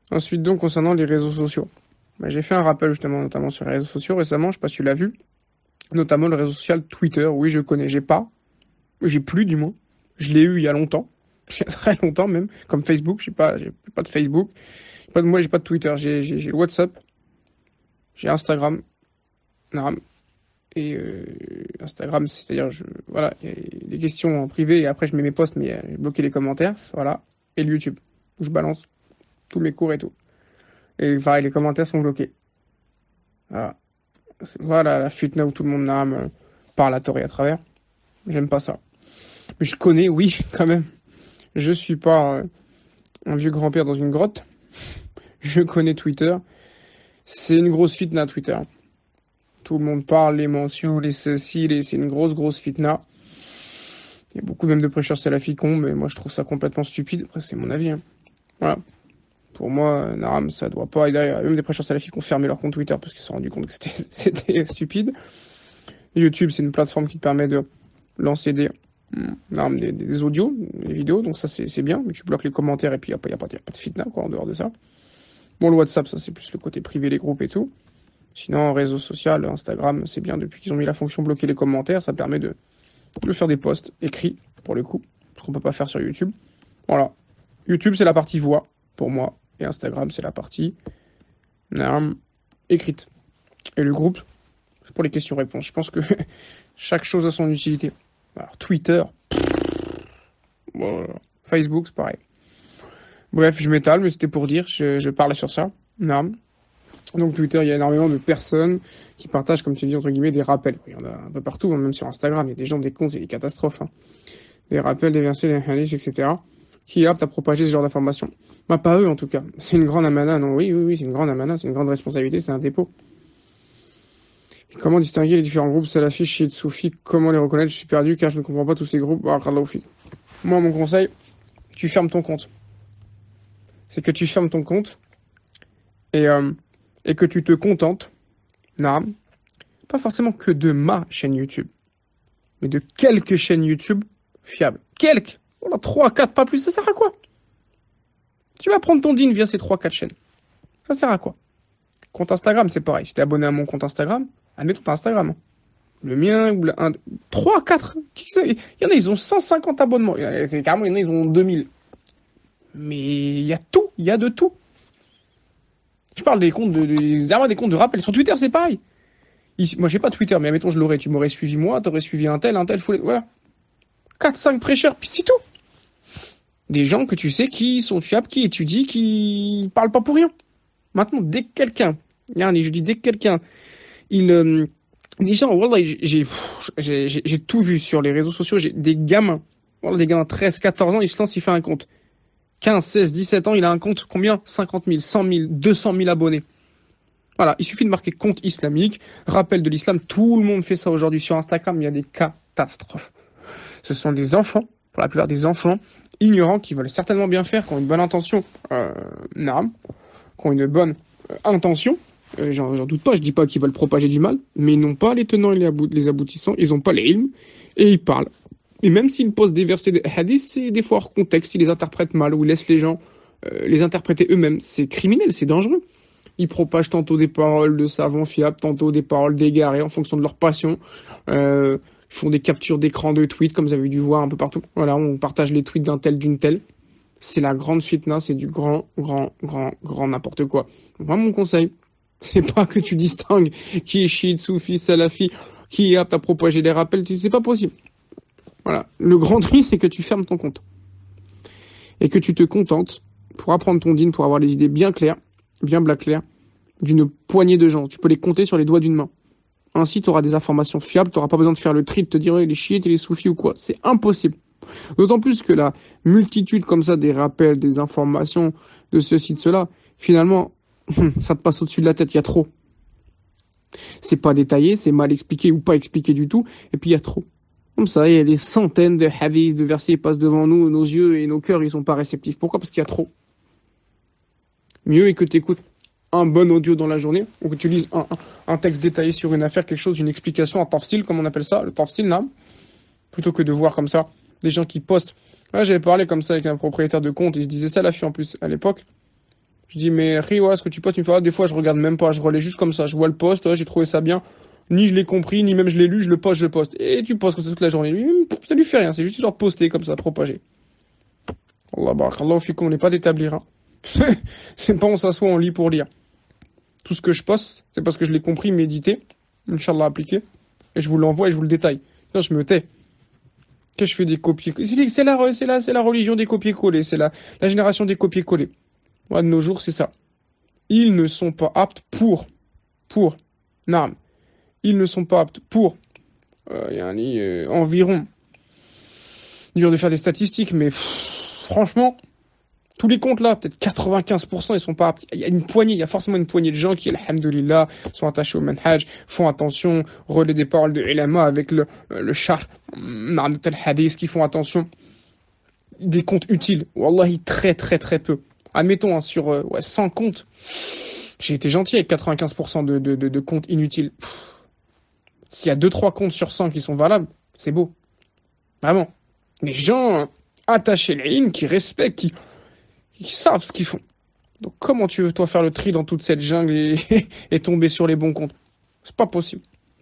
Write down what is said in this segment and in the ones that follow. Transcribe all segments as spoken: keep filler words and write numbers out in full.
Ensuite, donc, concernant les réseaux sociaux. Bah, j'ai fait un rappel, justement, notamment sur les réseaux sociaux récemment, je sais pas si tu l'as vu. Notamment le réseau social Twitter. Oui, je connais, j'ai pas. J'ai plus, du moins. Je l'ai eu il y a longtemps. Il y a très longtemps même. Comme Facebook, j'ai pas, j'ai pas de Facebook. Pas de, moi, j'ai pas de Twitter. J'ai, j'ai, j'ai WhatsApp. J'ai Instagram. Naam. Et euh, Instagram, c'est-à-dire, je, voilà, il y a des questions en privé et après je mets mes posts, mais euh, j'ai bloqué les commentaires, voilà. Et le YouTube, où je balance tous mes cours et tout. Et pareil, les commentaires sont bloqués. Voilà, voilà la fitna où tout le monde naam, euh, parle à tort et à travers. J'aime pas ça. Mais je connais, oui, quand même. Je suis pas euh, un vieux grand-père dans une grotte. Je connais Twitter. C'est une grosse fitna, Twitter. Tout le monde parle, les mentions, les ceci, les... c'est une grosse, grosse fitna. Il y a beaucoup même de prêcheurs salafis qui ont, mais moi je trouve ça complètement stupide. Après, c'est mon avis, hein. Voilà. Pour moi, euh, Naram, ça doit pas. Et d'ailleurs, il y a même des prêcheurs salafis qui ont fermé leur compte Twitter parce qu'ils se sont rendus compte que c'était c'était stupide. YouTube, c'est une plateforme qui te permet de lancer des, Naram, des, des audios, des vidéos, donc ça c'est c'est bien. Mais tu bloques les commentaires et puis il n'y a, pas- y a, pas y a pas de fitna quoi, en dehors de ça. Bon, le WhatsApp, ça c'est plus le côté privé, les groupes et tout. Sinon, réseau social, Instagram, c'est bien depuis qu'ils ont mis la fonction bloquer les commentaires, ça permet de, de faire des posts écrits pour le coup, ce qu'on peut pas faire sur YouTube. Voilà. YouTube, c'est la partie voix, pour moi. Et Instagram, c'est la partie euh, écrite. Et le groupe, c'est pour les questions-réponses. Je pense que chaque chose a son utilité. Alors, Twitter, bon, Facebook, c'est pareil. Bref, je m'étale, mais c'était pour dire, je, je parle sur ça. Non. Donc Twitter, il y a énormément de personnes qui partagent, comme tu dis, entre guillemets, des rappels. Il y en a un peu partout, hein, même sur Instagram, il y a des gens, des comptes, c'est des catastrophes. Hein. Des rappels, des versets, des hadiths, et cetera, qui est apte à propager ce genre d'informations. Bah, pas eux, en tout cas. C'est une grande amana, non, oui, oui, oui, c'est une grande amana, c'est une grande responsabilité, c'est un dépôt. Et comment distinguer les différents groupes salafis, chiites, soufis, comment les reconnaître? Je suis perdu car je ne comprends pas tous ces groupes. Moi, mon conseil, tu fermes ton compte. C'est que tu fermes ton compte et, euh, et que tu te contentes, naam, pas forcément que de ma chaîne YouTube, mais de quelques chaînes YouTube fiables. Quelques! Voilà, trois, quatre, pas plus, ça sert à quoi? Tu vas prendre ton din via ces trois quatre chaînes. Ça sert à quoi? Compte Instagram, c'est pareil. Si t'es abonné à mon compte Instagram, admets ton Instagram. Le mien, ou le un, trois, quatre. Il y en a, ils ont cent cinquante abonnements. C'est carrément, il y en a, ils ont deux mille. Mais il y a tout, il y a de tout. Je parle des comptes de, des, des comptes de rappel. Sur Twitter, c'est pareil. Ici, moi, j'ai pas Twitter, mais admettons, je l'aurais. Tu m'aurais suivi moi, t'aurais suivi un tel, un tel, faut voilà. quatre, cinq prêcheurs, puis c'est tout. Des gens que tu sais qui sont fiables, qui étudient, qui parlent pas pour rien. Maintenant, dès que quelqu'un, je dis dès que quelqu'un, il, euh, des gens, voilà, j'ai, j'ai, j'ai, j'ai tout vu sur les réseaux sociaux, j'ai des gamins, voilà, des gamins de treize, quatorze ans, ils se lancent, il fait un compte. quinze, seize, dix-sept ans, il a un compte, combien? cinquante mille, cent mille, deux cent mille abonnés. Voilà, il suffit de marquer compte islamique, rappel de l'islam, tout le monde fait ça aujourd'hui sur Instagram, il y a des catastrophes. Ce sont des enfants, pour la plupart des enfants, ignorants, qui veulent certainement bien faire, qui ont une bonne intention, euh, naam, qui ont une bonne euh, intention, euh, j'en, j'en doute pas, je dis pas qu'ils veulent propager du mal, mais ils n'ont pas les tenants et les, abou- les aboutissants, ils n'ont pas les ilms, et ils parlent. Et même s'ils posent des versets de hadith, c'est des fois hors contexte, ils les interprètent mal, ou ils laissent les gens euh, les interpréter eux-mêmes. C'est criminel, c'est dangereux. Ils propagent tantôt des paroles de savants fiables, tantôt des paroles d'égarés en fonction de leur passion. Euh, ils font des captures d'écran de tweets, comme vous avez dû voir un peu partout. Voilà, on partage les tweets d'un tel, d'une telle. C'est la grande fitna, c'est du grand, grand, grand, grand n'importe quoi. Moi, mon conseil, c'est pas que tu distingues qui est chiite, soufi, salafi, qui est apte à propager les rappels, c'est pas possible. Voilà. Le grand truc, c'est que tu fermes ton compte. Et que tu te contentes, pour apprendre ton dîne, pour avoir les idées bien claires, bien black claires, d'une poignée de gens. Tu peux les compter sur les doigts d'une main. Ainsi, tu auras des informations fiables, tu n'auras pas besoin de faire le tri, de te dire oh, les chiites et les soufis ou quoi. C'est impossible. D'autant plus que la multitude comme ça des rappels, des informations, de ceci, de cela, finalement, ça te passe au-dessus de la tête, il y a trop. C'est pas détaillé, c'est mal expliqué ou pas expliqué du tout, et puis il y a trop. Comme ça, il y a des centaines de hadiths, de versets qui passent devant nous, nos yeux et nos cœurs, ils sont pas réceptifs. Pourquoi? Parce qu'il y a trop. Mieux est que tu écoutes un bon audio dans la journée, ou que tu lises un, un, un texte détaillé sur une affaire, quelque chose, une explication, un tafsil, comme on appelle ça, le tafsil, là, plutôt que de voir comme ça des gens qui postent. Là, j'avais parlé comme ça avec un propriétaire de compte, il se disait ça la fille en plus à l'époque. Je dis, mais Ri, ouais, ce que tu postes, tu me fais, ah, des fois, je regarde même pas, je relais juste comme ça. Je vois le post, ouais, j'ai trouvé ça bien. Ni je l'ai compris, ni même je l'ai lu, je le poste, je poste. Et tu postes comme ça toute la journée. Lui, ça lui fait rien, c'est juste genre poster comme ça, propager. Allah barak, Allah fikum, on n'est pas d'établir. Hein. C'est pas on s'assoit, on lit pour lire. Tout ce que je poste, c'est parce que je l'ai compris, médité, Inch'Allah appliqué, et je vous l'envoie et je vous le détaille. Non, je me tais. Que je fais des copier-coller. C'est la, c'est la, c'est la religion des copier-coller, c'est la, la génération des copier-coller. Ouais, de nos jours, c'est ça. Ils ne sont pas aptes pour, pour, non, ils ne sont pas aptes pour, euh, y a un, euh, environ, dur de faire des statistiques, mais pff, franchement, tous les comptes là, peut-être quatre-vingt-quinze pour cent, ils sont pas aptes. Il y a une poignée, il y a forcément une poignée de gens qui, alhamdoulilah, sont attachés au manhaj, font attention, relaient des paroles de ulama avec le, le char, de tel hadith, qui font attention. Des comptes utiles. Wallahi, très très très peu. Admettons, hein, sur euh, ouais, cent comptes, j'ai été gentil avec quatre-vingt-quinze pour cent de, de, de, de comptes inutiles. S'il y a deux trois comptes sur cent qui sont valables, c'est beau. Vraiment. Les gens euh, attachés les lignes, qui respectent, qui, qui savent ce qu'ils font. Donc comment tu veux toi faire le tri dans toute cette jungle et, et tomber sur les bons comptes? C'est pas possible.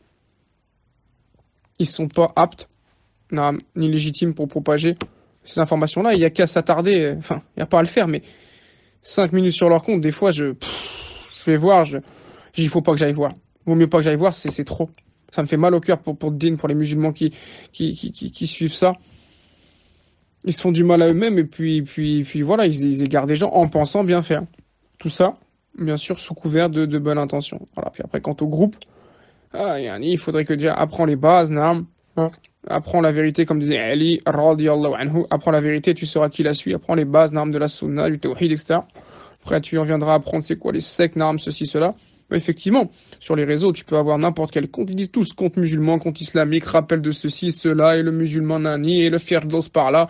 Ils sont pas aptes, non, ni légitimes pour propager ces informations-là. Il n'y a qu'à s'attarder, enfin, il n'y a pas à le faire, mais cinq minutes sur leur compte, des fois, je, pff, je vais voir, je, il faut pas que j'aille voir. Vaut mieux pas que j'aille voir, c'est, c'est trop. Ça me fait mal au cœur pour, pour Din, pour les musulmans qui, qui, qui, qui, qui suivent ça. Ils se font du mal à eux-mêmes et puis, puis, puis voilà, ils, ils égarent des gens en pensant bien faire. Tout ça, bien sûr, sous couvert de, de bonnes intentions. Voilà. Puis après, quant au groupe, ah, il faudrait que déjà apprends les bases, naam, hein. Apprends la vérité, comme disait Ali, radiyallahu anhu. Apprends la vérité, tu sauras qui la suit. Apprends les bases, naam, de la sunna, du tawhid, et cetera. Après, tu en viendras à apprendre c'est quoi les sectes, naam, ceci, cela. Mais effectivement, sur les réseaux, tu peux avoir n'importe quel compte. Ils disent tous compte musulman, compte islamique, rappel de ceci, cela, et le musulman nani, et le firdos par là.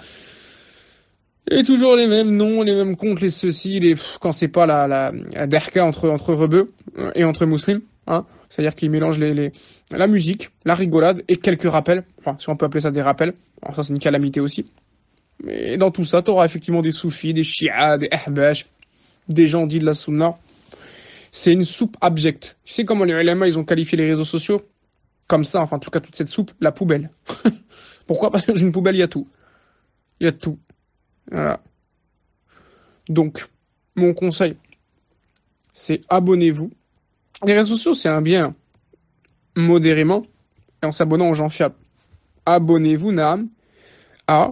Et toujours les mêmes noms, les mêmes comptes, les ceci, les, quand c'est pas la, la, la derka entre, entre rebeux et entre musulmans, hein. C'est-à-dire qu'ils mélangent les, les, la musique, la rigolade et quelques rappels. Enfin, si on peut appeler ça des rappels. Alors ça, c'est une calamité aussi. Mais dans tout ça, tu auras effectivement des soufis, des chiites, des ahbash, des gens dits de la sunna. C'est une soupe abjecte. Tu sais comment les ulama, ils ont qualifié les réseaux sociaux? Comme ça, enfin, en tout cas, toute cette soupe, la poubelle. Pourquoi? Parce que dans une poubelle, il y a tout. Il y a tout. Voilà. Donc, mon conseil, c'est abonnez-vous. Les réseaux sociaux, c'est un bien modérément et en s'abonnant aux gens fiables. Abonnez-vous, naam, à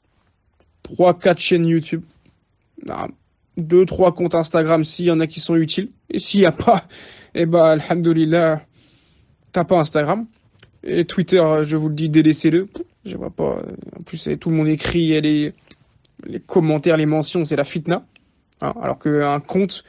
trois quatre chaînes YouTube, naam, deux trois comptes Instagram s'il y en a qui sont utiles. Et s'il n'y a pas, eh ben, alhamdoulilah, t'as pas Instagram. Et Twitter, je vous le dis, délaissez-le. Je vois pas. En plus, tout le monde écrit, et les, les commentaires, les mentions, c'est la fitna. Hein, alors qu'un compte,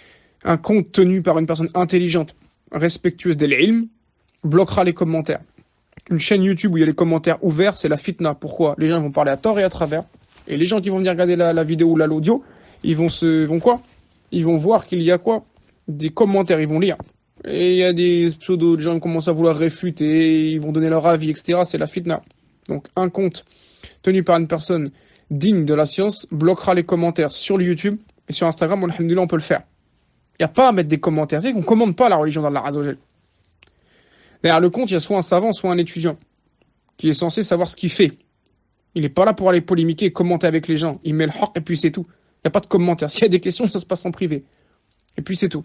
un compte tenu par une personne intelligente, respectueuse de l'ilm, bloquera les commentaires. Une chaîne YouTube où il y a les commentaires ouverts, c'est la fitna. Pourquoi? Les gens vont parler à tort et à travers. Et les gens qui vont venir regarder la, la vidéo ou l'audio, ils vont se, vont quoi? Ils vont voir qu'il y a quoi? Des commentaires, ils vont lire. Et il y a des pseudos de gens qui commencent à vouloir réfuter, ils vont donner leur avis, et cetera. C'est la fitna. Donc un compte tenu par une personne digne de la science bloquera les commentaires sur le YouTube et sur Instagram. Alhamdoulilah, on peut le faire. Il n'y a pas à mettre des commentaires. C'est qu'on ne commande pas la religion d'Allah Azza wa Jal. Derrière le compte, il y a soit un savant, soit un étudiant qui est censé savoir ce qu'il fait. Il n'est pas là pour aller polémiquer et commenter avec les gens. Il met le haq et puis c'est tout. Il n'y a pas de commentaires. S'il y a des questions, ça se passe en privé. Et puis c'est tout.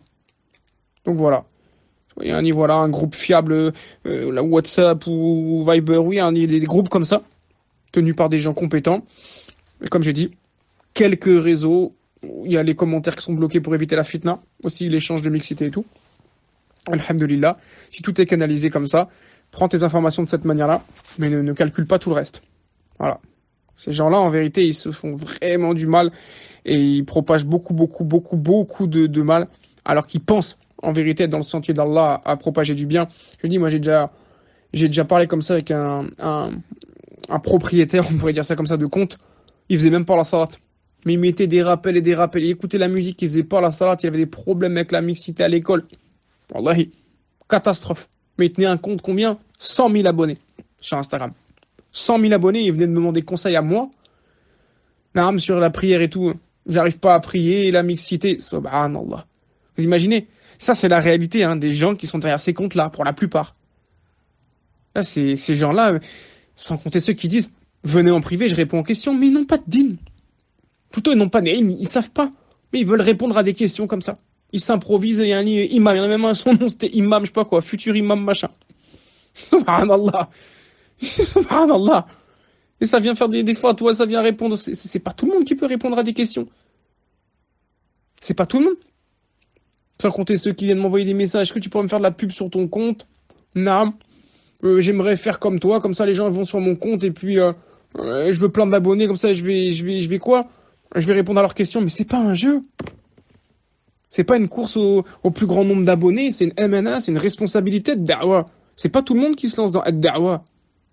Donc voilà. Il y a un, voilà, un groupe fiable, euh, la WhatsApp ou Viber, oui, un, des, des groupes comme ça, tenus par des gens compétents. Et comme j'ai dit, quelques réseaux où il y a les commentaires qui sont bloqués pour éviter la fitna, aussi l'échange de mixité et tout. Alhamdulillah, si tout est canalisé comme ça, prends tes informations de cette manière-là, mais ne, ne calcule pas tout le reste. Voilà. Ces gens-là, en vérité, ils se font vraiment du mal et ils propagent beaucoup, beaucoup, beaucoup, beaucoup de, de mal, alors qu'ils pensent, en vérité, être dans le sentier d'Allah à, à propager du bien. Je dis, moi, j'ai déjà, j'ai déjà parlé comme ça avec un, un, un propriétaire, on pourrait dire ça comme ça, de compte. Il faisait même pas la salat. Mais il mettait des rappels et des rappels. Il écoutait la musique, il faisait pas la salat, il avait des problèmes avec la mixité à l'école. Wallahi, catastrophe. Mais il tenait un compte combien? cent mille abonnés sur Instagram. cent mille abonnés, il venait de me demander conseil à moi. Naam, sur la prière et tout. J'arrive pas à prier, la mixité, subhanallah. Vous imaginez? Ça, c'est la réalité hein, des gens qui sont derrière ces comptes-là, pour la plupart. Là, c'est ces gens-là, sans compter ceux qui disent « Venez en privé, je réponds aux questions », mais ils n'ont pas de din. Plutôt, ils n'ont pas de ilm, ils savent pas. Mais ils veulent répondre à des questions comme ça. Ils s'improvisent, il y a un imam, il y en a même un, son nom c'était imam, je sais pas quoi, futur imam machin. Subhanallah. Subhanallah. Et ça vient faire des, des fois, toi, ça vient répondre. C'est, c'est pas tout le monde qui peut répondre à des questions. C'est pas tout le monde. Sans compter ceux qui viennent m'envoyer des messages. Est-ce que tu pourrais me faire de la pub sur ton compte? Non. Euh, j'aimerais faire comme toi, comme ça les gens vont sur mon compte et puis euh, euh, je veux plein d'abonnés, comme ça je vais, je vais, je vais quoi? Je vais répondre à leurs questions, mais c'est pas un jeu. C'est pas une course au, au plus grand nombre d'abonnés, c'est une M N A, c'est une responsabilité de da'wa. C'est pas tout le monde qui se lance dans ad-da'wa.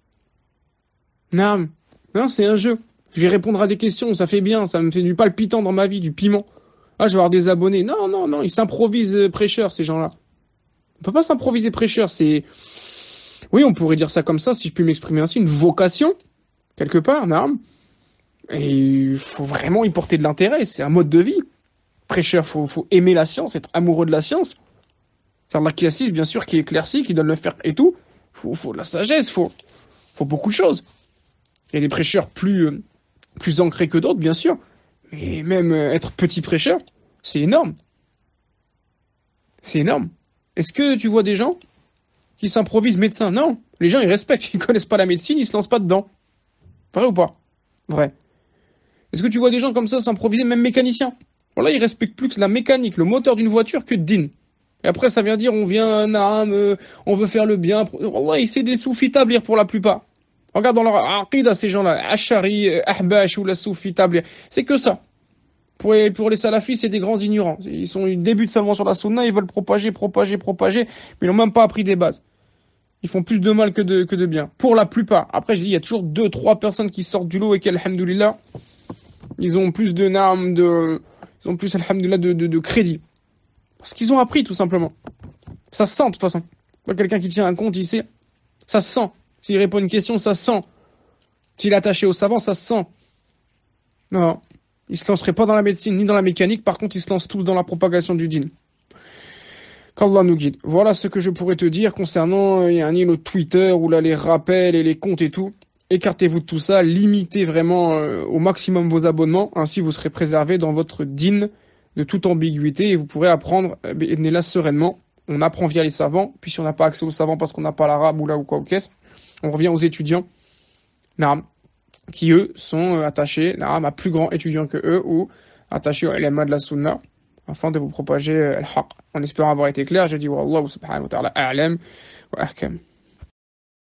Non, non, c'est un jeu. Je vais répondre à des questions, ça fait bien, ça me fait du palpitant dans ma vie, du piment. Ah, je vais avoir des abonnés. Non, non, non, ils s'improvisent prêcheurs, ces gens-là. On peut pas s'improviser prêcheur, c'est... Oui, on pourrait dire ça comme ça, si je puis m'exprimer ainsi, une vocation, quelque part, non. Et il faut vraiment y porter de l'intérêt, c'est un mode de vie. Prêcheur, faut, faut aimer la science, être amoureux de la science. Faire de la classisme, bien sûr, qui éclaircit, qui donne le faire et tout. Faut, faut de la sagesse, faut, faut beaucoup de choses. Il y a des prêcheurs plus, euh, plus ancrés que d'autres, bien sûr. Mais même euh, être petit prêcheur, c'est énorme. C'est énorme. Est-ce que tu vois des gens qui s'improvisent médecins? Non. Les gens, ils respectent. Ils connaissent pas la médecine, ils se lancent pas dedans. Vrai ou pas? Vrai. Est-ce que tu vois des gens comme ça s'improviser, même mécaniciens? Voilà, ils respectent plus que la mécanique, le moteur d'une voiture que din. Et après, ça vient dire, on vient, naam, euh, on veut faire le bien. Wallah, c'est des soufis établir pour la plupart. Regarde dans leur aqida, ces gens-là, Ashari, Ahbash ou la soufis établir. C'est que ça. Pour les, pour les salafis, c'est des grands ignorants. Ils sont, ils débutent seulement sur la sunna, ils veulent propager, propager, propager, mais ils n'ont même pas appris des bases. Ils font plus de mal que de, que de bien. Pour la plupart. Après, je dis, il y a toujours deux, trois personnes qui sortent du lot et qui, alhamdoulilah, ils ont plus de naam, de, ils ont plus, alhamdoulilah, de, de, de crédit. Parce qu'ils ont appris, tout simplement. Ça se sent, de toute façon. Quelqu'un qui tient un compte, il sait. Ça se sent. S'il répond à une question, ça se sent. S'il est attaché au savant, ça se sent. Non. Ils se lanceraient pas dans la médecine, ni dans la mécanique. Par contre, ils se lancent tous dans la propagation du djinn. Qu'Allah nous guide. Voilà ce que je pourrais te dire concernant euh, un île au Twitter, où là, les rappels et les comptes et tout. Écartez-vous de tout ça. Limitez vraiment euh, au maximum vos abonnements. Ainsi, vous serez préservé dans votre dîn de toute ambiguïté et vous pourrez apprendre euh, là sereinement. On apprend via les savants. Puis si on n'a pas accès aux savants parce qu'on n'a pas l'arabe ou là ou quoi ou qu'est-ce, on revient aux étudiants. Naam. Qui eux sont attachés naam, à plus grands étudiants que eux ou attachés au ulama de la sunna afin de vous propager al-haq. En espérant avoir été clair, je dis wallahu subhanahu wa ta'ala a'lam wa ahkam.